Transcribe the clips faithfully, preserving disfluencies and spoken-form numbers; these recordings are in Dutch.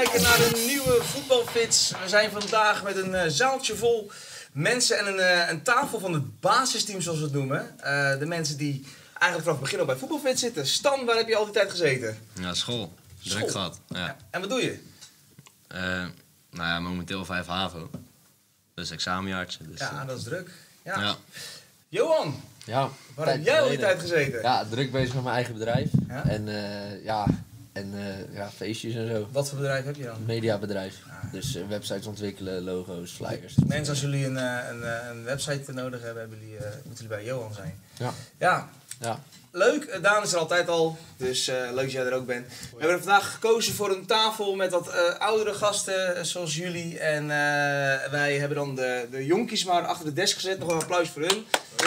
kijken naar een nieuwe voetbalfits. We zijn vandaag met een uh, zaaltje vol mensen en een, uh, een tafel van het basisteam, zoals we het noemen. Uh, de mensen die eigenlijk vanaf het begin al bij voetbalfits zitten. Stan, waar heb je al die tijd gezeten? Ja, school. Druk School. gehad. Ja. Ja. En wat doe je? Uh, nou ja, momenteel vijf HAVO. Dus examenjaartje. Dus, Ja, uh, dat is druk. Ja. ja. Johan, Ja, waar heb jij al die tijd gezeten? Ja, druk bezig met mijn eigen bedrijf. Ja? En uh, ja, en uh, ja, feestjes en zo. Wat voor bedrijf heb je dan? Een mediabedrijf. Ah. Dus uh, websites ontwikkelen, logo's, flyers. Mensen, als jullie een, uh, een, uh, een website nodig hebben, hebben jullie, uh, moeten jullie bij Johan zijn. Ja. Ja. Ja. Leuk, uh, Daan is er altijd al, dus uh, leuk dat jij er ook bent. We hebben er vandaag gekozen voor een tafel met wat uh, oudere gasten, uh, zoals jullie. En uh, wij hebben dan de, de jonkies maar achter de desk gezet. Nog een applaus voor hun.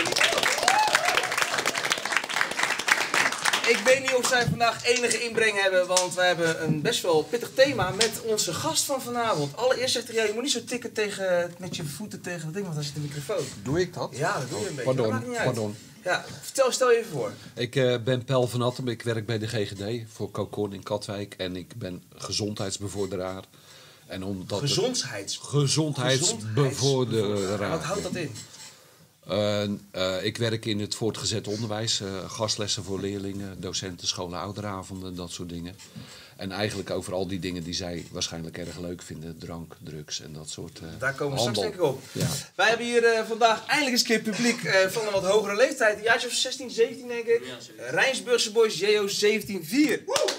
Ik weet niet of zij vandaag enige inbreng hebben, want wij hebben een best wel pittig thema met onze gast van vanavond. Allereerst zegt hij, ja, je moet niet zo tikken tegen, met je voeten tegen dat ding, want daar zit de microfoon. Doe ik dat? Ja, dat doe je een beetje. Pardon, Dat maakt niet uit. pardon. Ja, vertel, stel je even voor. Ik uh, ben Pel van Attem, ik werk bij de G G D voor Cocon in Katwijk en ik ben gezondheidsbevorderaar. En omdat Gezondheids... het... Gezondheidsbevorderaar. Wat houdt dat in? Uh, uh, ik werk in het voortgezet onderwijs, uh, gastlessen voor leerlingen, docenten, scholen, ouderavonden, dat soort dingen. En eigenlijk over al die dingen die zij waarschijnlijk erg leuk vinden, drank, drugs en dat soort uh, Daar komen we handel. straks denk ik op. Ja. Wij hebben hier uh, vandaag eindelijk eens een keer publiek uh, van een wat hogere leeftijd. Een jaartje of zestien, zeventien denk ik. Ja, zeker. Uh, Rijnsburgse Boys, J O zeventien vier.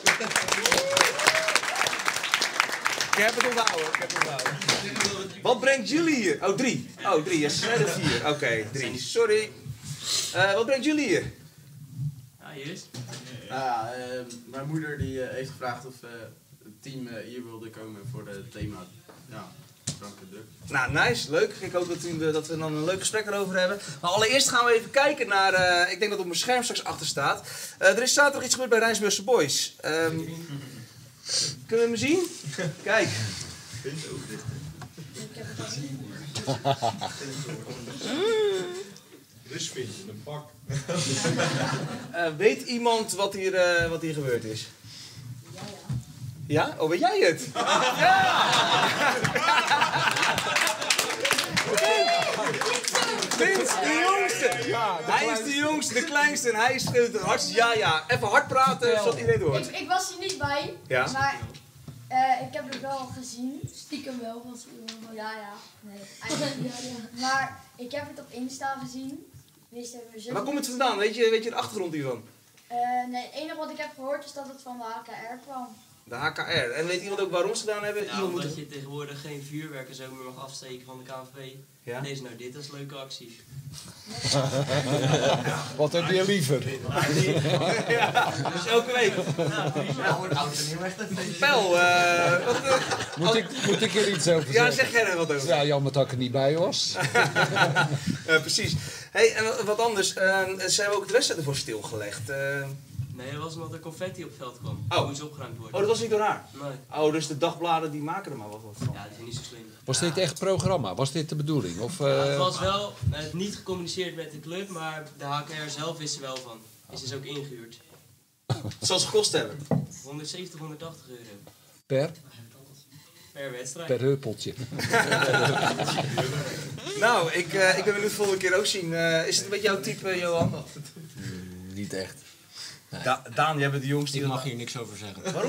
Ik heb het onthouden, ik heb het onthouden. Wat brengt jullie hier? Oh, drie. Oh, drie. Ja, ze zeiden vier. Oké, okay, drie. Sorry. Uh, wat brengt jullie hier? Ja, hier is. Nou ja, uh, mijn moeder die, uh, heeft gevraagd of uh, het team uh, hier wilde komen voor het thema ja, drank en druk. Nou, nice. Leuk. Ik hoop dat we, dat we dan een leuk gesprek erover hebben. Maar allereerst gaan we even kijken naar... Uh, ik denk dat op mijn scherm straks achter staat. Uh, er is zaterdag iets gebeurd bij Rijnsburgse Boys. Um, kunnen we hem zien? Kijk. Rustvind in een pak. Uh, weet iemand wat hier, uh, wat hier gebeurd is? Ja, ja. Ja? Oh, weet jij het? Ja! Vince, de jongste! Ja, de hij is de jongste, de kleinste en hij schreeuwt het hardst. Ja, ja. Even hard praten, zodat iedereen het hoort. Ik, ik was er niet bij, Ja? maar uh, ik heb het wel gezien. Stiekem wel, was ja, ja. Nee, eigenlijk ja, ja. Maar ik heb het op Insta gezien. Meestal hebben we zo. Waar komt het vandaan? Weet je, weet je de achtergrond hiervan? Uh, nee, het enige wat ik heb gehoord is dat het van de H K R kwam. De H K R. En weet iemand ook waarom ze gedaan hebben? Ja, Iemand omdat moet... je tegenwoordig geen vuurwerk en zo meer mag afsteken van de K N V B. Ja? Deze nou dit als leuke actie. Wat heb je liever? Ja, dus elke week. Ja, Pel, uh, wat, uh, Moet ik, moet ik er iets over ja, zeggen? zeg jij er wat over? Ja, jammer dat ik er niet bij was. Ja, precies. Hey, en wat anders, uh, ze hebben ook de wedstrijd ervoor stilgelegd. Uh, Nee, dat was omdat er confetti op het veld kwam. Oh. Dat moest opgeruimd worden. oh, dat was niet door haar? Nee. Oh, dus de dagbladen die maken er maar wat van. Ja, die zijn niet zo slim. Was dit echt programma? Was dit de bedoeling? Of, uh... Ja, het was wel uh, niet gecommuniceerd met de club, maar de H K R zelf wist er wel van. Is dus ook ingehuurd. Wat zal ze gekost hebben? honderdzeventig, honderdtachtig euro. per? Per wedstrijd. Per huppeltje. Nou, ik, uh, ik ben benieuwd de volgende keer ook zien. Uh, is het een beetje jouw type, uh, Johan? Mm, niet echt. Nee. Da Daan, jij bent de jongste. Ik mag hier niks over zeggen. Waarom?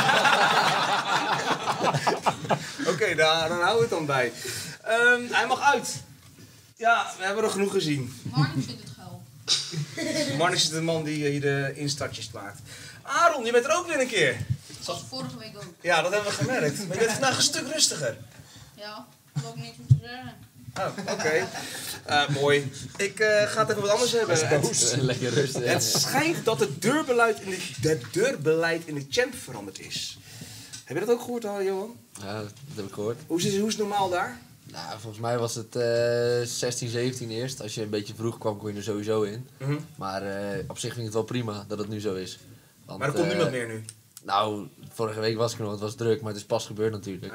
Oké, okay, daar, daar houden we het dan bij. Um, hij mag uit. Ja, we hebben er genoeg gezien. Marnix vindt het geil. Marnix is de man die hier de instartjes maakt. Aaron, je bent er ook weer een keer. Zoals vorige week ook. Ja, dat hebben we gemerkt. Maar je bent vandaag een stuk rustiger. Ja, ik heb ook niks meer te zeggen. Oh, oké. Okay. Uh, mooi. Ik uh, ga het even wat anders hebben. Het, Lekker rustig. het schijnt dat het deurbeleid in de, het deurbeleid in de champ veranderd is. Heb je dat ook gehoord al, Johan? Ja, dat heb ik gehoord. Hoe is het, hoe is het normaal daar? Nou, volgens mij was het uh, zestien, zeventien eerst. Als je een beetje vroeg kwam, kon je er sowieso in. Mm-hmm. Maar uh, op zich vind ik het wel prima dat het nu zo is. Want, maar er komt uh, niemand meer nu? Nou, vorige week was ik er nog, het was druk, maar het is pas gebeurd natuurlijk. Ja.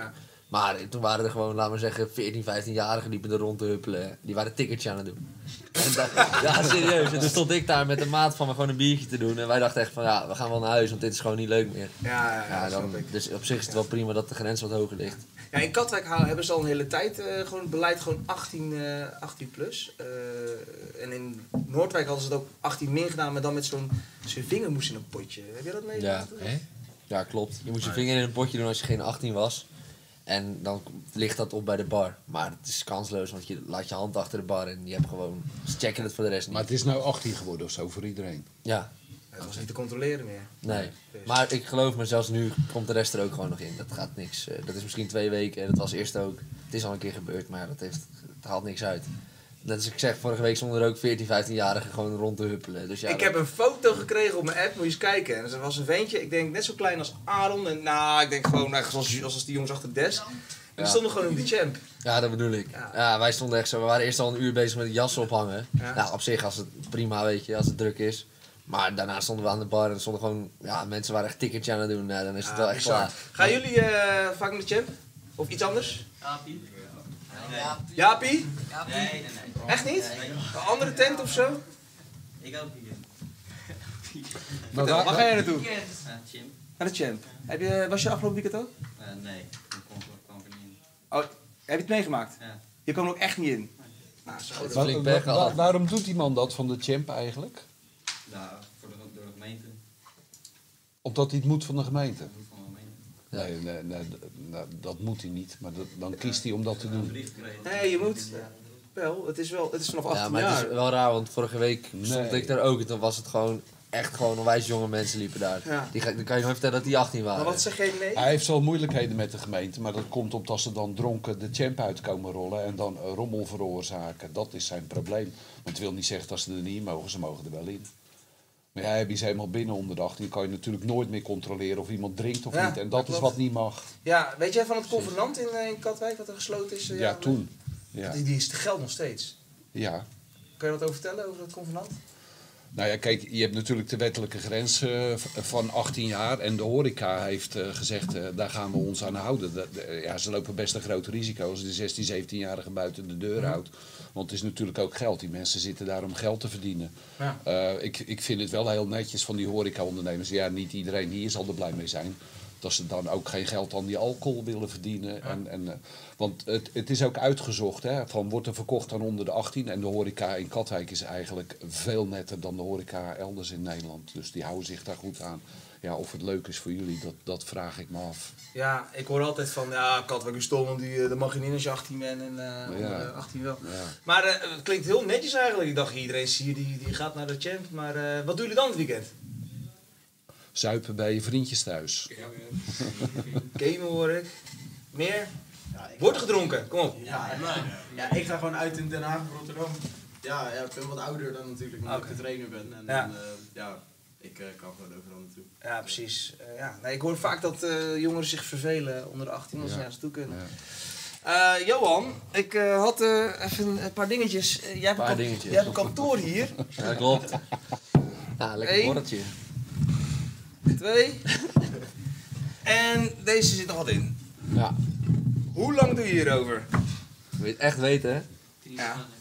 Maar toen waren er gewoon, laten we zeggen, veertien, vijftienjarigen liepen er rond te huppelen. Die waren ticketje aan het doen. En da- ja, serieus. En toen stond ik daar met een maat van me gewoon een biertje te doen. En wij dachten echt van, ja, we gaan wel naar huis, want dit is gewoon niet leuk meer. Ja, ja, ja, Ja, dat dan, snap ik. dus op zich is het wel prima dat de grens wat hoger ligt. Ja, in Katwijk hou- hebben ze al een hele tijd eh, gewoon het beleid gewoon achttien, eh, achttien plus. Eh, en in Noordwijk hadden ze het ook achttien min gedaan, maar dan met zo'n zijn vinger moest in een potje. Heb je dat mee? Ja. Ja, klopt. Je moet je vinger in een potje doen als je geen achttien was. En dan ligt dat op bij de bar. Maar het is kansloos, want je laat je hand achter de bar en je hebt gewoon... Ze checken het voor de rest niet. Maar het is nou achttien geworden of zo voor iedereen. Ja, Het was niet te controleren meer. nee. Dus- Maar ik geloof me, zelfs nu komt de rest er ook gewoon nog in. Dat gaat niks. eh, Dat is misschien twee weken en dat was eerst ook. Het is al een keer gebeurd, maar dat heeft, het haalt niks uit. Net als ik zeg, vorige week stonden er ook veertien, vijftienjarigen gewoon rond te huppelen. Dus ja, ik dat- heb een foto gekregen op mijn app, moet je eens kijken. En er was een ventje, ik denk net zo klein als Aaron. En nou, ik denk gewoon nou, zoals, zoals die jongens achter de desk. En die Ja. stonden gewoon in de champ. Ja, dat bedoel ik. Ja. Ja. wij stonden echt zo. We waren eerst al een uur bezig met het jassen ophangen. Ja. Nou, op zich als het prima, weet je, als het druk is. Maar daarna stonden we aan de bar en er stonden gewoon, ja, mensen waren echt ticketje aan het doen. Nou, dan is het wel echt bizar. klaar. Gaan jullie eh, vaak naar de champ? Of iets anders? Aapie? Jaapie? Nee, nee, nee. Echt niet? Een andere tent of zo? Ik ook hier. Maar Vertel, waar ga jij naartoe? Ja, Jim. Naar de champ. Heb je, was je afgelopen weekend ook? Uh, nee, ik kon, kwam er niet in. Oh, heb je het meegemaakt? Ja. Je kwam er ook echt niet in. Nou, zo. is Wa- flink wa- pech wa- gehad. waarom doet die man dat van de champ eigenlijk? Nou, voor de, door de gemeente. Omdat hij het moet van de gemeente. Niet van de gemeente. Ja. Nee, nee, nee, d- nou, dat moet hij niet. Maar dat, dan kiest hij om dat te Een doen. brief gekregen. Nee, je moet. Wel, het is wel, het is vanaf achttien Ja, maar het jaar. is wel raar, want vorige week stond Nee. ik daar ook en toen was het gewoon, echt gewoon onwijs jonge mensen liepen daar. Ja. Die, ga- dan kan je nooit vertellen dat die achttien waren. Maar wat zeg jij nee? Hij heeft wel moeilijkheden met de gemeente, maar dat komt omdat ze dan dronken de champ uitkomen rollen en dan eh, rommel veroorzaken. Dat is zijn probleem. Maar het wil niet zeggen dat ze er niet in mogen, ze mogen er wel in. Maar ja, heb je ze helemaal binnen onder de achttien, kan je natuurlijk nooit meer controleren of iemand drinkt of Ja, niet. En dat dat is klopt. wat niet mag. Ja, weet jij van het convenant in, eh, in Katwijk wat er gesloten is? eh, Ja, jaren toen. Ja. Die, die is te geld nog steeds. ja. Kan je wat over vertellen over het convenant? Nou ja, kijk, je hebt natuurlijk de wettelijke grens eh, v- van achttien jaar. En de horeca heeft eh, gezegd, eh, daar gaan we ons aan houden. Dat- de- ja, ze lopen best een groot risico als de zestien, zeventienjarige buiten de deur houdt. Want het is natuurlijk ook geld. Die mensen zitten daar om geld te verdienen. Ja. Eh, ik, ik vind het wel heel netjes van die horeca-ondernemers. Ja, niet iedereen hier zal er blij mee zijn. Dat ze dan ook geen geld aan die alcohol willen verdienen. En, en, eh, want het, het is ook uitgezocht, hè, van wordt er verkocht aan onder de achttien. En de horeca in Katwijk is eigenlijk veel netter dan de horeca elders in Nederland. Dus die houden zich daar goed aan. Ja, of het leuk is voor jullie, dat, dat vraag ik me af. Ja, ik hoor altijd van, ja, Katwijk is stom, want die, eh, dat mag je niet als je achttien bent en eh onder Ja. de achttien wel. Ja. Maar eh, het klinkt heel netjes eigenlijk. Ik dacht, iedereen hier die, die gaat naar de champ. Maar eh, wat doen jullie dan het weekend? Zuipen bij je vriendjes thuis. Gamen hoor ik. Meer? Ja, ik, Wordt er gedronken, kom op. ja, ja, ik ga gewoon uit in Den Haag of Rotterdam. Ja, ja, ik ben wat ouder dan natuurlijk, omdat Oké. ik de trainer ben. En Ja. dan, eh, ja, ik eh, kan gewoon overal naartoe. Ja, precies. Eh, ja. Nee, ik hoor vaak dat eh, jongeren zich vervelen onder de achttien als ze Ja. naar ze toe kunnen. Ja. Eh, Johan, ik eh, had eh, even een, een paar dingetjes. Eh, jij, hebt Paar een kan- dingetjes. jij hebt een kantoor hier. Ja, klopt. Ja, lekker Eén. borreltje. Twee. En deze zit nog wat in. Ja, Hoe lang doe je hierover? wil je het echt weten, hè? Drie Ja. maanden.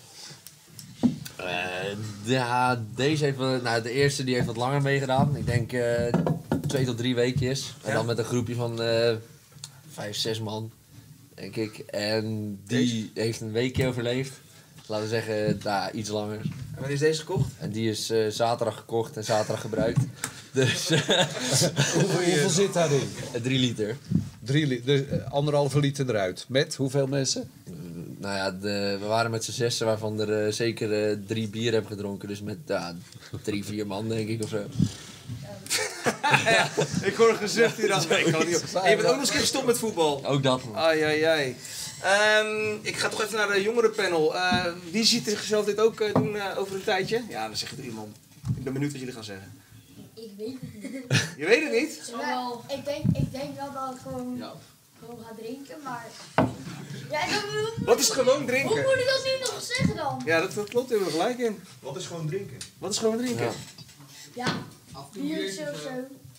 Eh, ja, deze heeft wel, nou de eerste die heeft wat langer meegedaan. Ik denk eh, twee tot drie weekjes. En Ja. dan met een groepje van eh, vijf, zes man, denk ik. En die heeft een weekje overleefd. Laten we zeggen, nou, iets langer. En wanneer is deze gekocht? En die is eh, zaterdag gekocht en zaterdag gebruikt. Dus eh, Hoeveel zit daarin? drie liter. Drie li- dus, eh, anderhalve liter eruit. Met hoeveel mensen? Nou ja, de, we waren met z'n zessen waarvan er eh, zeker eh, drie bier hebben gedronken. Dus met ja, drie, vier man denk ik of zo. Ja, ik hoor een gezucht hier aan. Nee, ik kan niet op. En je bent ook nog eens een keer gestopt met voetbal. Ook dat man. Ai, ai, ai. Ehm, ik ga toch even naar de jongerenpanel. Uh, wie ziet zichzelf dit ook eh, doen eh, over een tijdje? Ja, dan zegt het iemand. Ik ben benieuwd wat jullie gaan zeggen. Ik weet het niet. Je weet het niet? Ja, ik, denk, ik denk wel dat ik gewoon, gewoon ga drinken, maar... Ja, dan, Wat is gewoon hoe drinken? moet ik dat nu nog zeggen dan? Ja, dat, dat klopt, daar hebben we gelijk in. Wat is gewoon drinken? Wat is gewoon drinken? Ja, biertje of zo.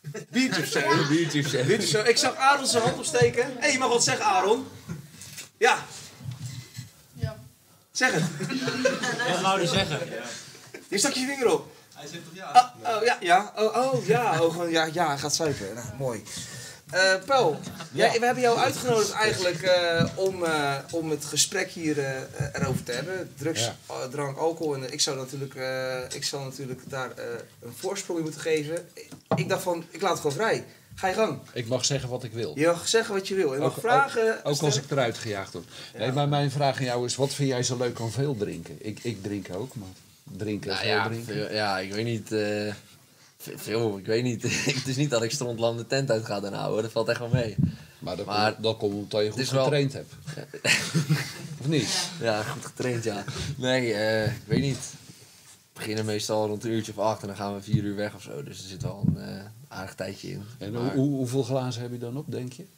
Biertje of zo. Ja. Biertje of zo. Biertje of zo. Ik zag Aaron zijn hand opsteken. Hé, hey, je mag wat zeggen, Aaron. Ja, Ja. zeg het. Wat wou je zeggen? Hier stak je je vinger op. Hij zegt toch ja? Oh, oh ja, ja. Oh, oh ja. Oh, gewoon, ja, ja, hij gaat zuipen. Nou, mooi. Eh Paul, jij- we hebben jou uitgenodigd eigenlijk eh, om, eh, om het gesprek hier eh, erover te hebben. Drugs, Ja. eh, drank, alcohol. En ik zou natuurlijk, eh, ik zou natuurlijk daar eh, een voorsprong in moeten geven. Ik dacht van, ik laat het gewoon vrij. Ga je gang. Ik mag zeggen wat ik wil. Je mag zeggen wat je wil. Je mag Ook- vragen Ook als stellen. ik eruit gejaagd word. Nee, maar mijn vraag aan jou is, wat vind jij zo leuk aan veel drinken? Ik, ik drink ook, maar drinken, Nou veel ja, drinken. veel- ja, ik weet niet. eh, ve- veel, ik weet niet. Het is niet dat ik strontlam de tent uit ga daarna hoor. Dat valt echt wel mee. Maar dat, Maar- komt, dat komt omdat je goed is wel- getraind hebt. Of niet? Ja, goed getraind, ja. Nee, eh, ik weet niet. We beginnen meestal rond een uurtje of acht en dan gaan we vier uur weg of zo. Dus er zit wel een eh, aardig tijdje in. En Maar, hoe, hoe- hoeveel glazen heb je dan op, denk je?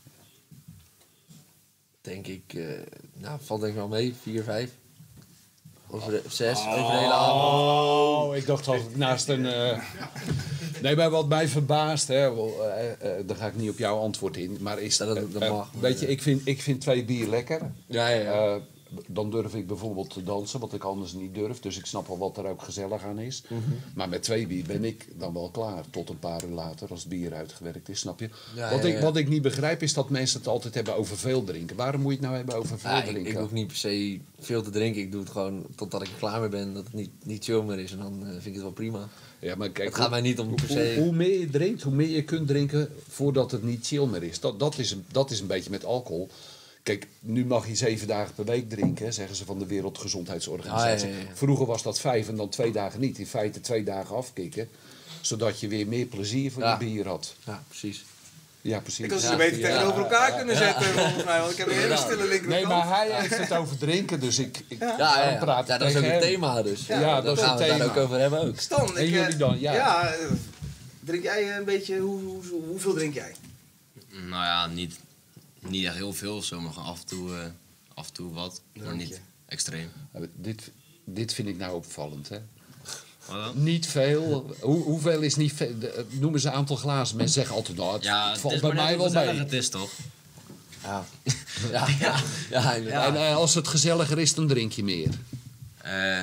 denk ik, eh, nou, valt denk ik wel mee. Vier, vijf. Over de, zes, over de hele avond. Oh, ik dacht al naast een... eh, Nee, maar wat mij verbaast, hè, wel, eh, eh, daar ga ik niet op jouw antwoord in, maar is... Ja, dat- eh, dat eh, mag. weet je, ik vind, ik vind twee bier lekker. Ja, ja, ja. Eh, dan durf ik bijvoorbeeld te dansen, wat ik anders niet durf. Dus ik snap wel wat er ook gezellig aan is. Mhm. Maar met twee bier ben ik dan wel klaar. Tot een paar uur later, als het bier uitgewerkt is, snap je? Ja, wat, ja, ik, ja. wat ik niet begrijp is dat mensen het altijd hebben over veel drinken. Waarom moet je het nou hebben over veel Ja, ik, drinken? ik hoef niet per se veel te drinken. Ik doe het gewoon totdat ik er klaar mee ben. Dat het niet, niet chill meer is. En dan eh, vind ik het wel prima. Ja, maar kijk, Het gaat mij niet om per hoe, se- hoe meer je drinkt, hoe meer je kunt drinken voordat het niet chill meer is. Dat, dat, is, een, dat is een beetje met alcohol. Kijk, nu mag je zeven dagen per week drinken, zeggen ze van de Wereldgezondheidsorganisatie. Ah, ja, ja, ja. Vroeger was dat vijf en dan twee dagen niet. In feite twee dagen afkicken, zodat je weer meer plezier van Ja. je bier had. Ja, precies. Ja, precies. Ik had ze Ja, beter ja, tegenover elkaar ja, kunnen ja. zetten, volgens mij. Want ik heb een hele stille Nee, linkerkant. maar hij heeft het over drinken, dus ik, ik Ja, ja, daarom ja. praat Ja, ik dat is ook tegen het hem. thema dus. Ja, Ja, dat is gaan het we het daar thema. ook over hebben ook. Stan, En ik, jullie eh, dan? Ja. Ja, eh, drink jij een beetje, hoe, hoe, hoe- hoeveel drink jij? Nou ja, niet, niet echt heel veel of zo, maar gewoon af en toe, eh, af en toe wat. Maar Drankje. niet extreem. Dit, dit vind ik nou opvallend, hè. Wat dan? Niet veel. Hoe, hoeveel is niet veel? De- Noem eens een aantal glazen. Mensen zeggen altijd, nou, het, Ja, het het valt is bij maar net mij hoe wel gezellig mee. het is toch? Ja, ja, ja, ja, inderdaad. En eh, als het gezelliger is, dan drink je meer. Eh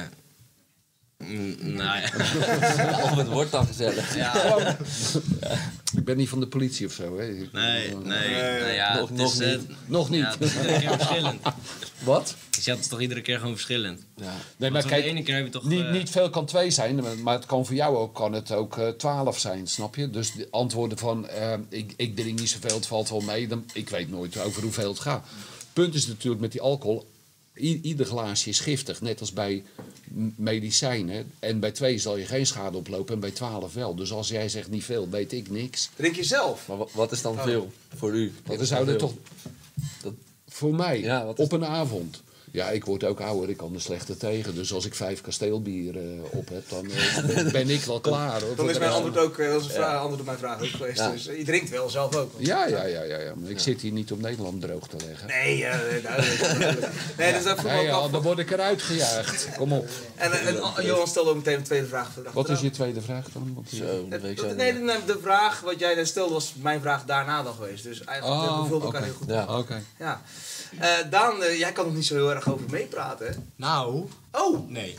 mm, nou ja. Of het wordt dan gezellig. ja. Ik ben niet van de politie of zo, hè. Ik- Nee, nee, nou ja, Nog- het nog is, eh, niet. Nog niet. Ja, het is iedere keer verschillend. Wat? Dus je had het toch iedere keer gewoon verschillend. Ja. Nee, Want maar voor kijk, de ene keer heb je toch... niet, eh, niet veel kan twee zijn, maar- maar het kan voor jou ook, kan het ook eh, twaalf zijn, snap je? Dus de antwoorden van, eh, ik, ik drink niet zoveel, het valt wel mee, dan, ik weet nooit over hoeveel het gaat. Punt is natuurlijk met die alcohol, i- ieder glaasje is giftig, net als bij m- medicijnen. En bij twee zal je geen schade oplopen en bij twaalf wel. Dus als jij zegt niet veel, weet ik niks. Drink je zelf? Maar wa- wat is dan Oh. veel voor u? Wat Dan is dan zouden veel? toch Dat- voor mij, Ja, wat is- op een avond. Ja, ik word ook ouder, ik kan er slechter tegen. Dus als ik vijf kasteelbier eh, op heb, dan eh, ben ik wel klaar. Hoor, Dan voor is de mijn rest. antwoord ook, eh, dat is een vraag, antwoord op mijn vraag ook geweest. Ja. Dus eh, je drinkt wel zelf ook. Ja, ja, ja, ja, ja. Maar ik zit hier niet om Nederland droog te leggen. Nee, ja, nee, duidelijk. duidelijk. Nee, dus dat vroeg me Nee, ook ja, af. dan word ik eruit gejaagd. Kom op. En, eh, en oh, Johan stelde ook meteen een tweede vraag. voor de Wat is achteraan. je tweede vraag dan? Want die- Zo, dat weet ik zo Nee, niet. de, de vraag wat jij net stelde was mijn vraag daarna dan geweest. Dus eigenlijk Oh, oh, we vulden elkaar oké. heel goed. Ja. Oké. Ja. Eh, Daan, eh, jij kan nog niet zo heel erg over meepraten, hè? Nou, Oh, nee.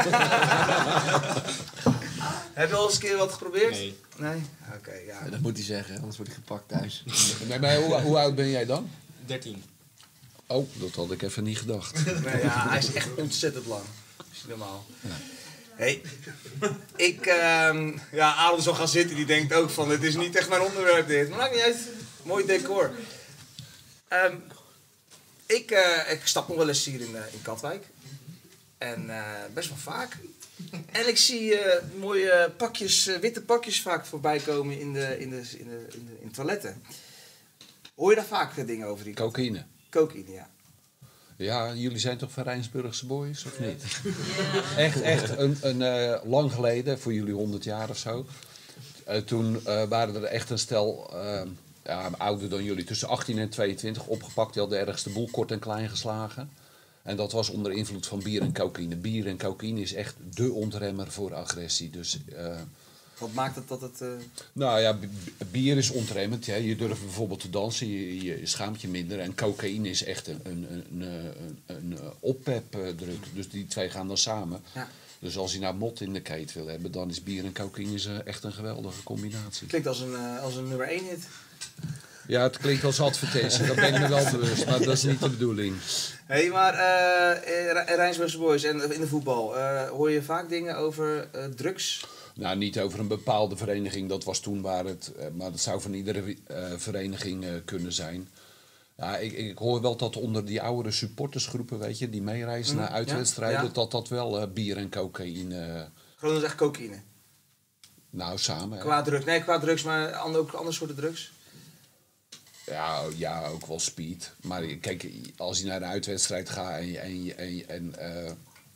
heb je al eens een keer wat geprobeerd? Nee. Nee? Oké, ja. Ja, dat moet hij zeggen, anders word ik gepakt thuis. Nee, maar hoe, hoe oud ben jij dan? dertien. Oh, dat had ik even niet gedacht. Nee, ja, hij is echt ontzettend lang. Dat is niet normaal. Hey, ik, ehm ja, Aaron zal gaan zitten, die denkt ook van, het is niet echt mijn onderwerp dit. Maar maakt niet uit, mooi decor. Ehm, ik, eh, ik stap nog wel eens hier in, eh, in Katwijk. En eh, best wel vaak. En ik zie eh, mooie pakjes, eh, witte pakjes vaak voorbij komen in de, in de, in de, in de in toiletten. Hoor je daar vaak eh, dingen over die Cocaïne. cocaïne, ja. Ja, jullie zijn toch van Rijnsburgse boys, of niet? Echt, echt. Een, een, eh, lang geleden, voor jullie honderd jaar of zo. eh, toen eh, waren er echt een stel, eh, ja, ouder dan jullie, tussen achttien en tweeëntwintig, opgepakt. Die hadden ergens de boel kort en klein geslagen. En dat was onder invloed van bier en cocaïne. Bier en cocaïne is echt dé ontremmer voor agressie. Dus eh, Wat maakt het dat het... Uh... Nou ja, b- bier is ontremmend. Hè. Je durft bijvoorbeeld te dansen, je, je schaamt je minder. En cocaïne is echt een, een, een, een, een oppepdruk. Dus die twee gaan dan samen. Ja. Dus als je nou mot in de keet wil hebben, dan is bier en cocaïne echt een geweldige combinatie. Klinkt als een, uh, als een nummer één hit. Ja, het klinkt als advertentie, dat ben ik me wel bewust, maar dat is niet de bedoeling. Hé, hey, maar uh, Rijnsburgse Boys en in de voetbal, uh, hoor je vaak dingen over uh, drugs? Nou, niet over een bepaalde vereniging, dat was toen waar het, uh, maar dat zou van iedere uh, vereniging uh, kunnen zijn. Ja, ik, ik hoor wel dat onder die oudere supportersgroepen, weet je, die meereizen mm, naar uitwedstrijden, ja, ja. dat dat wel uh, bier en cocaïne... Uh, Gewoon dat is echt cocaïne? Nou, samen. Qua drugs, nee, qua drugs, maar ander, ook andere soorten drugs? Ja, ja, ook wel speed. Maar kijk, als je naar een uitwedstrijd gaat en, en, en, en uh,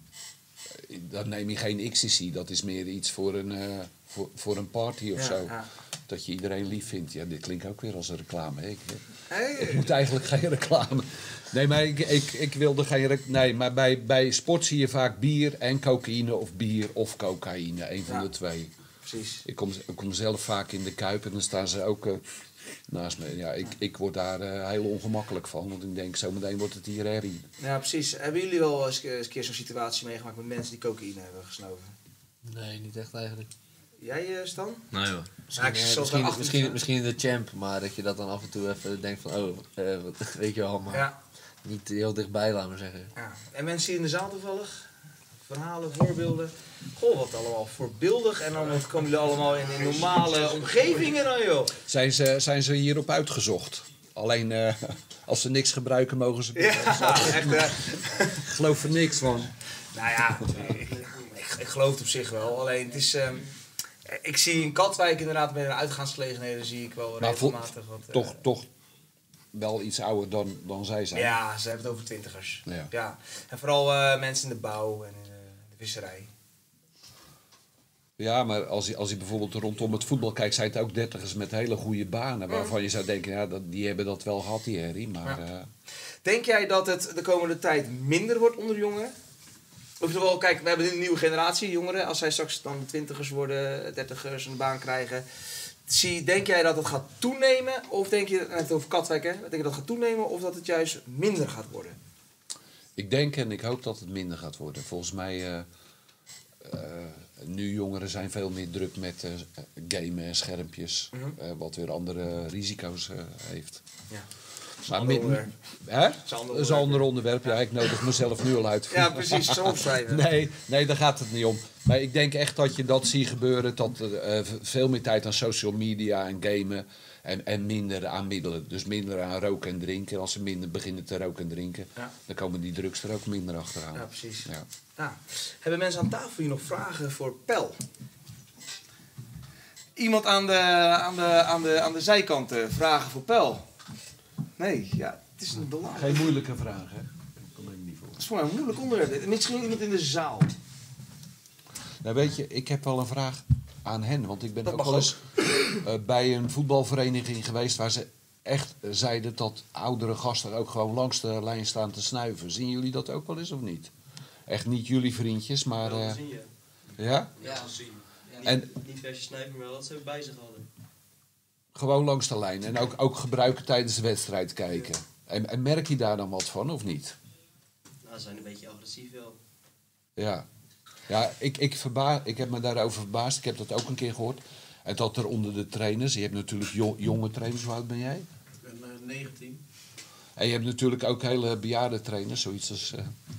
dan neem je geen ecstasy. Dat is meer iets voor een, uh, voor, voor een party of ja, zo. Ja. Dat je iedereen lief vindt. Ja, dit klinkt ook weer als een reclame. Ik, hey. ik moet eigenlijk geen reclame. Nee, maar ik, ik, ik wilde geen reclame. Nee, maar bij, bij sport zie je vaak bier en cocaïne of bier of cocaïne. Een van ja. de twee. Precies. Ik kom, ik kom zelf vaak in de Kuip en dan staan ze ook... Uh, naast me. Ja, ik, ik word daar uh, heel ongemakkelijk van, want ik denk zometeen wordt het hier herrie. Ja, precies. Hebben jullie wel eens een keer zo'n situatie meegemaakt met mensen die cocaïne hebben gesnoven? Nee, niet echt eigenlijk. Jij, uh, Stan? Nee hoor. Misschien, ja, misschien, misschien, misschien in de champ, maar dat je dat dan af en toe even denkt van, oh, uh, weet je wel, maar ja. niet heel dichtbij, laat maar zeggen. Ja. En mensen hier in de zaal toevallig? Verhalen, voorbeelden. Goh, wat allemaal voorbeeldig. En dan komen jullie allemaal in, in normale omgevingen dan, joh. Zijn ze, zijn ze hierop uitgezocht? Alleen uh, als ze niks gebruiken, mogen ze... Ja, echt. Uh... Ik geloof er niks van. Nou ja, ik, ik, ik geloof het op zich wel. Alleen het is... Um, ik zie in Katwijk inderdaad bij de uitgaansgelegenheden zie ik wel regelmatig wat... Uh, toch, toch wel iets ouder dan, dan zij zijn. Ja, ze hebben het over twintigers. Ja. Ja. En vooral uh, mensen in de bouw en in de, de visserij. Ja, maar als je, als je bijvoorbeeld rondom het voetbal kijkt, zijn het ook dertigers met hele goede banen. Waarvan je zou denken, ja, dat, die hebben dat wel gehad, die herrie. Maar, ja. uh... Denk jij dat het de komende tijd minder wordt onder jongeren? Of wel, kijk, we hebben een nieuwe generatie jongeren. Als zij straks dan twintigers worden, dertigers een baan krijgen. Zie, denk jij dat het gaat toenemen? Of denk je, het over Katwijk, hè? Denk je dat het gaat toenemen of dat het juist minder gaat worden? Ik denk en ik hoop dat het minder gaat worden. Volgens mij... Uh, uh, nu jongeren zijn veel meer druk met uh, gamen en schermpjes, mm-hmm. uh, wat weer andere risico's uh, heeft. Ja. Maar met, hè? Dat is een ander onderwerp. Ja, ik nodig mezelf nu al uit. Ja, precies. Zo opschrijven. Nee, nee, daar gaat het niet om. Maar ik denk echt dat je dat ziet gebeuren. Dat uh, veel meer tijd aan social media en gamen. En, en minder aan middelen. Dus minder aan roken en drinken. Als ze minder beginnen te roken en drinken, ja. dan komen die drugs er ook minder achteraan. Ja, precies. Ja. Ja. Hebben mensen aan tafel hier nog vragen voor Pel? Iemand aan de, aan de, aan de, aan de zijkant uh, vragen voor Pel? Nee, ja, het is een belangrijk. Geen moeilijke vraag, hè? Kom ik niet voor. Het is voor mij een moeilijk onderwerp. Misschien iemand in de zaal. Nou, weet je, ik heb wel een vraag aan hen. Want ik ben dat ook wel eens uh, bij een voetbalvereniging geweest waar ze echt uh, zeiden dat oudere gasten ook gewoon langs de lijn staan te snuiven. Zien jullie dat ook wel eens of niet? Echt niet jullie vriendjes, maar... Uh, wel zien, ja. Ja? Ja, zien. Ja, niet, en, niet per se snuiven, maar wel dat ze bij zich hadden. Gewoon langs de lijn. En ook, ook gebruiken tijdens de wedstrijd kijken. Ja. En, en merk je daar dan wat van, of niet? Nou, ze zijn een beetje agressief wel. Ja. Ja, ik, ik, verba- ik heb me daarover verbaasd. Ik heb dat ook een keer gehoord. En dat er onder de trainers... Je hebt natuurlijk jo- jonge trainers. Hoe oud ben jij? Ik ben uh, negentien. En je hebt natuurlijk ook hele bejaarde trainers. Zoiets als... Uh...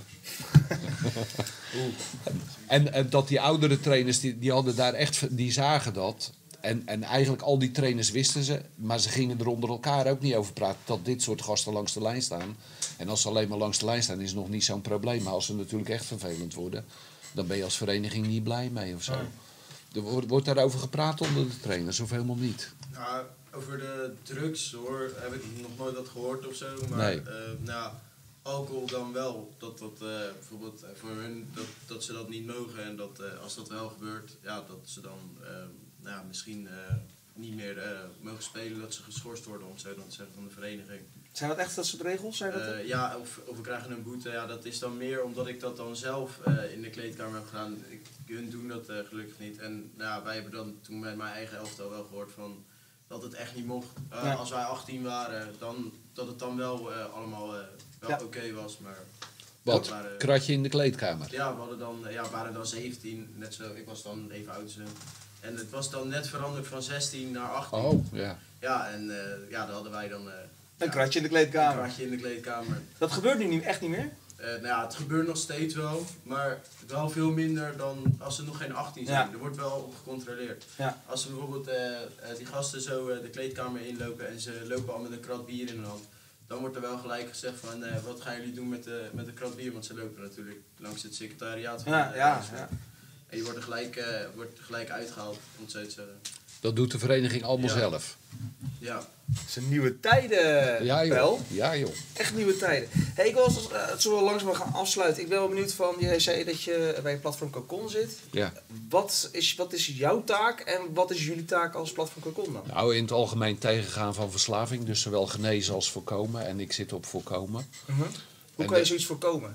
en, en dat die oudere trainers... Die, die hadden daar echt... Die zagen dat... En, en eigenlijk al die trainers wisten ze, maar ze gingen er onder elkaar ook niet over praten dat dit soort gasten langs de lijn staan. En als ze alleen maar langs de lijn staan is het nog niet zo'n probleem. Maar als ze natuurlijk echt vervelend worden, dan ben je als vereniging niet blij mee of zo. Er wordt, wordt daarover gepraat onder de trainers of helemaal niet? Nou, over de drugs hoor, heb ik nog nooit dat gehoord of zo. Maar nee. uh, nou, alcohol dan wel. Dat, dat uh, bijvoorbeeld uh, voor hun, dat, dat ze dat niet mogen. En dat uh, als dat wel gebeurt, ja, dat ze dan... Uh, Nou, misschien uh, niet meer uh, mogen spelen, dat ze geschorst worden, om zo dan te zeggen, van de vereniging. Zijn dat echt dat soort regels? Zijn dat Uh, ja, of, of we krijgen een boete. Ja, dat is dan meer omdat ik dat dan zelf uh, in de kleedkamer heb gedaan. Ik, hun doen dat uh, gelukkig niet. En nou, ja, wij hebben dan toen met mijn eigen elftal wel gehoord van dat het echt niet mocht. Uh, ja. Als wij achttien waren, dan, dat het dan wel uh, allemaal uh, wel ja. oké okay was. Maar wat? Waren, kratje in de kleedkamer? Ja, we hadden dan, ja, waren dan zeventien. Net zo, ik was dan even oud. En het was dan net veranderd van zestien naar achttien. Oh, ja. Ja, en uh, ja, dan hadden wij dan... Uh, Een ja, kratje in de kleedkamer. Een kratje in de kleedkamer. Dat gebeurt nu niet, echt niet meer? Uh, nou ja, het gebeurt nog steeds wel, maar wel veel minder dan als ze nog geen achttien zijn. Ja. Er wordt wel op gecontroleerd. Ja. Als ze bijvoorbeeld uh, uh, die gasten zo uh, de kleedkamer inlopen en ze lopen al met een krat bier in hun hand, dan wordt er wel gelijk gezegd van uh, wat gaan jullie doen met de, met de krat bier, want ze lopen natuurlijk langs het secretariaat van ja, de ja, ja. En je wordt er gelijk, uh, wordt gelijk uitgehaald, om het zo te zeggen. Dat doet de vereniging allemaal ja. zelf? Ja. Het zijn nieuwe tijden, ja, joh. Pel. Ja, joh. Echt nieuwe tijden. Hey, ik wil het uh, zo langzaam gaan afsluiten. Ik ben wel benieuwd van, jij zei dat je bij platform Cocon zit. Ja. Wat is, wat is jouw taak en wat is jullie taak als platform Cocon dan? Nou, in het algemeen tegengaan van verslaving. Dus zowel genezen als voorkomen. En ik zit op voorkomen. Uh-huh. Hoe en kan je zoiets voorkomen?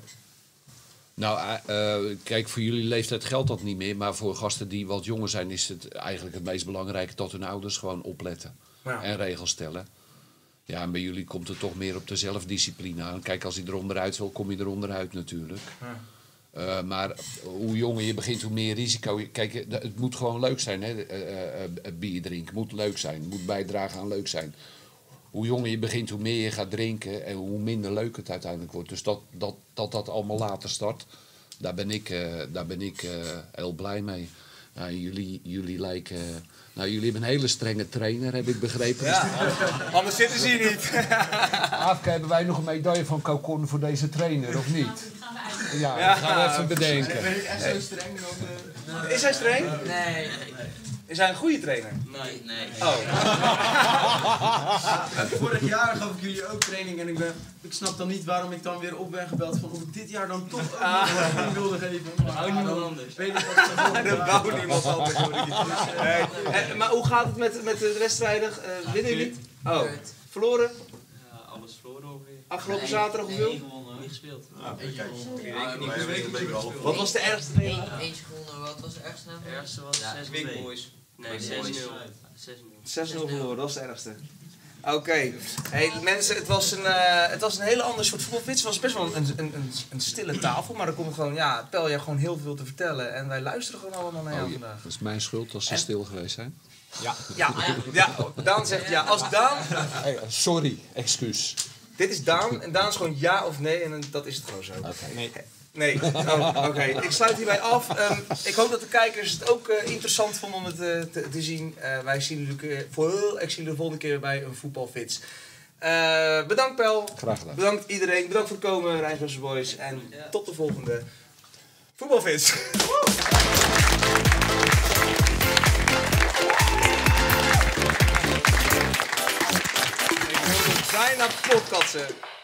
Nou, uh, kijk, voor jullie leeftijd geldt dat niet meer. Maar voor gasten die wat jonger zijn is het eigenlijk het meest belangrijke dat hun ouders gewoon opletten. Ja. En regels stellen. Ja, en bij jullie komt het toch meer op de zelfdiscipline aan. Kijk, als hij er onderuit wil, kom je er onderuit natuurlijk. Ja. Uh, maar hoe jonger je begint, hoe meer risico. Kijk, het moet gewoon leuk zijn, hè? Uh, uh, bier drinken moet leuk zijn. Het moet bijdragen aan leuk zijn. Hoe jonger je begint, hoe meer je gaat drinken en hoe minder leuk het uiteindelijk wordt. Dus dat dat, dat, dat allemaal later start, daar ben ik, uh, daar ben ik uh, heel blij mee. Ja, jullie, jullie lijken... Uh, nou, jullie hebben een hele strenge trainer, heb ik begrepen. Ja, anders zitten ze hier niet. Afke, hebben wij nog een medaille van Cocon voor deze trainer, of niet? Ja, ja, dat gaan we even bedenken. Ben ik echt zo streng dan? Uh... Is hij streng? Nee. Is hij een goede trainer? Nee, nee. Oh. Vorig jaar gaf ik jullie ook training en ik, ben, ik snap dan niet waarom ik dan weer op ben gebeld van of ik dit jaar dan toch ook nog een training wilde geven. Maar hou niemand anders. Weet ik wat dat wou niemand anders. Nee. En, maar hoe gaat het met, met de wedstrijden? Uh, winnen jullie? Oh. Verloren? Ja, alles verloren ongeveer. Afgelopen nee, zaterdag hoeveel? Nee, gewonnen. Niet gespeeld. Ah, Eentje gewonnen. Wat was de ergste tegen? Eentje gewonnen. Wat was de ergste? De ergste was zes nul. Nee, zes nul. zes nul verloren, dat was het ergste. Oké. Okay. Hey, mensen, het was, een, uh, het was een hele ander soort voetbalfits. Het was best wel een, een, een, een stille tafel, maar er komt gewoon, ja, Pel, je gewoon heel veel te vertellen. En wij luisteren gewoon allemaal naar jou oh, vandaag. Dat is mijn schuld als ze en... stil geweest zijn. Ja, ja, ja. Daan zegt ja. Als Daan... Hey, sorry, excuus. Dit is Daan en Daan is gewoon ja of nee en dat is het gewoon zo. Oké. Okay. Nee. Nee, oh, oké. Okay. Ik sluit hierbij af. Um, ik hoop dat de kijkers het ook uh, interessant vonden om het uh, te, te zien. Uh, wij zien jullie uh, voor heel, ik zie jullie de volgende keer bij een voetbalfits. Uh, bedankt Pel. Graag gedaan. Bedankt iedereen. Bedankt voor het komen, Rijnsburgse Boys. En ja. Tot de volgende voetbalfits. Ik wil bijna podcasten.